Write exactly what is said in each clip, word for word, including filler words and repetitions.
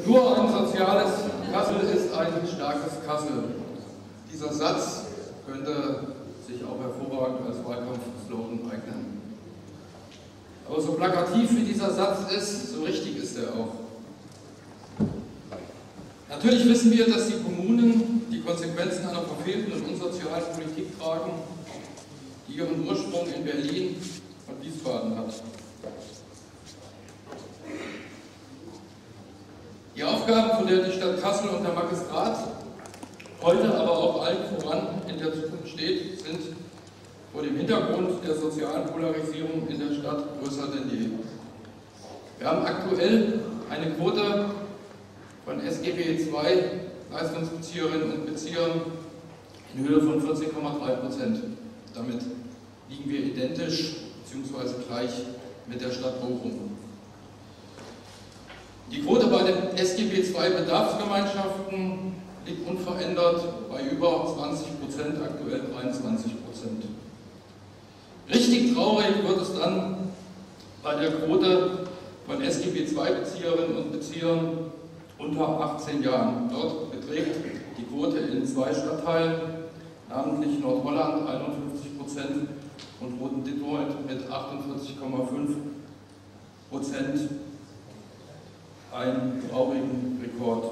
Nur ein soziales Kassel ist ein starkes Kassel. Dieser Satz könnte sich auch hervorragend als Wahlkampfslogan eignen. Aber so plakativ wie dieser Satz ist, so richtig ist er auch. Natürlich wissen wir, dass die Kommunen die Konsequenzen einer verfehlten und unsozialen Politik tragen, die ihren Ursprung in Berlin und Wiesbaden hat. Die Aufgaben, vor der die Stadt Kassel und der Magistrat heute, aber auch allen voran in der Zukunft steht, sind vor dem Hintergrund der sozialen Polarisierung in der Stadt größer denn je. Wir haben aktuell eine Quote von S G B zwei Leistungsbezieherinnen und Beziehern in Höhe von vierzehn Komma drei Prozent. Damit liegen wir identisch bzw. gleich mit der Stadt Bochum. Die Quote bei den S G B zwei Bedarfsgemeinschaften liegt unverändert bei über zwanzig Prozent, aktuell dreiundzwanzig Prozent. Richtig traurig wird es dann bei der Quote von S G B zwei Bezieherinnen und Beziehern unter achtzehn Jahren. Dort beträgt die Quote in zwei Stadtteilen, namentlich Nordholland einundfünfzig Prozent und Roten-Dittmold mit achtundvierzig Komma fünf Prozent, einen traurigen Rekord.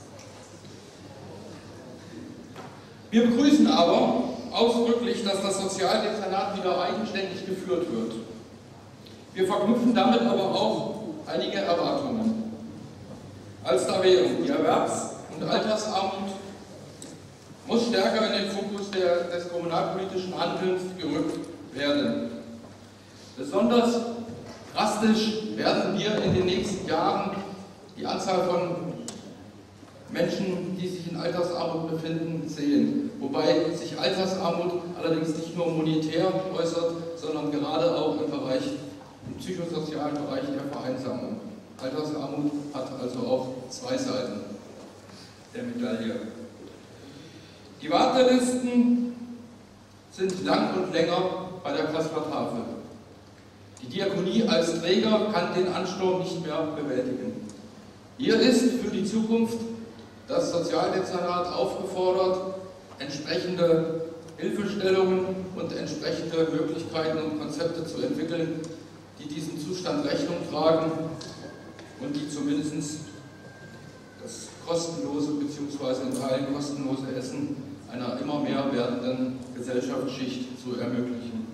Wir begrüßen aber ausdrücklich, dass das Sozialdezernat wieder eigenständig geführt wird. Wir verknüpfen damit aber auch einige Erwartungen. Als da wären die Erwerbs- und Altersarmut muss stärker in den Fokus der, des kommunalpolitischen Handelns gerückt werden. Besonders drastisch werden wir in den nächsten Jahren die Anzahl von Menschen, die sich in Altersarmut befinden, sehen. Wobei sich Altersarmut allerdings nicht nur monetär äußert, sondern gerade auch im Bereich, im psychosozialen Bereich der Vereinsamung. Altersarmut hat also auch zwei Seiten der Medaille. Die Wartelisten sind lang und länger bei der Kasseler Tafel. Die Diakonie als Träger kann den Ansturm nicht mehr bewältigen. Hier ist für die Zukunft das Sozialdezernat aufgefordert, entsprechende Hilfestellungen und entsprechende Möglichkeiten und Konzepte zu entwickeln, die diesem Zustand Rechnung tragen und die zumindest das kostenlose bzw. in Teilen kostenlose Essen einer immer mehr werdenden Gesellschaftsschicht zu ermöglichen.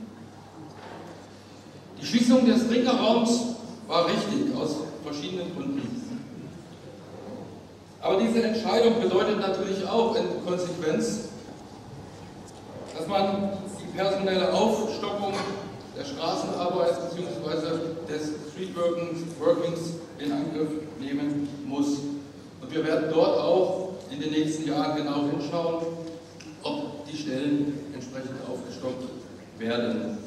Die Schließung des Trinkerraums war richtig, aus verschiedenen Gründen. Aber diese Entscheidung bedeutet natürlich auch in Konsequenz, dass man die personelle Aufstockung der Straßenarbeit bzw. des Streetworkings in Angriff nehmen muss. Und wir werden dort auch in den nächsten Jahren genau hinschauen, ob die Stellen entsprechend aufgestockt werden.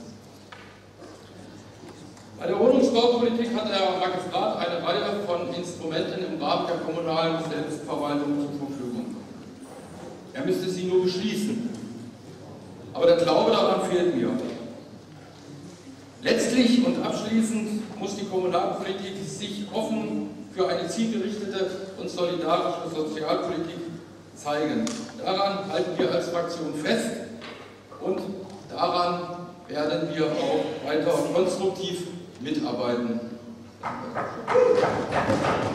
Bei der Wohnungsbaupolitik hat der Magistrat eine Reihe von Instrumenten im Rahmen der kommunalen Selbstverwaltung zur Verfügung. Er müsste sie nur beschließen. Aber der Glaube daran fehlt mir. Letztlich und abschließend muss die Kommunalpolitik sich offen für eine zielgerichtete und solidarische Sozialpolitik zeigen. Daran halten wir als Fraktion fest und daran werden wir auch weiter konstruktiv mitarbeiten. Danke.